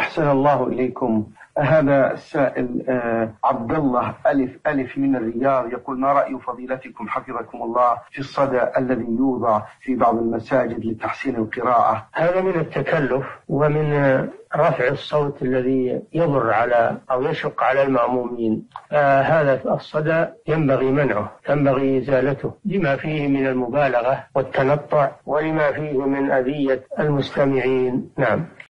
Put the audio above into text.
أحسن الله إليكم. هذا السائل عبد الله ألف ألف من الرياض يقول: ما رأي فضيلتكم حفظكم الله في الصدى الذي يوضع في بعض المساجد لتحسين القراءة؟ هذا من التكلف ومن رفع الصوت الذي يضر على أو يشق على المأمومين. هذا الصدى ينبغي منعه، ينبغي إزالته لما فيه من المبالغة والتنطع ولما فيه من أذية المستمعين. نعم.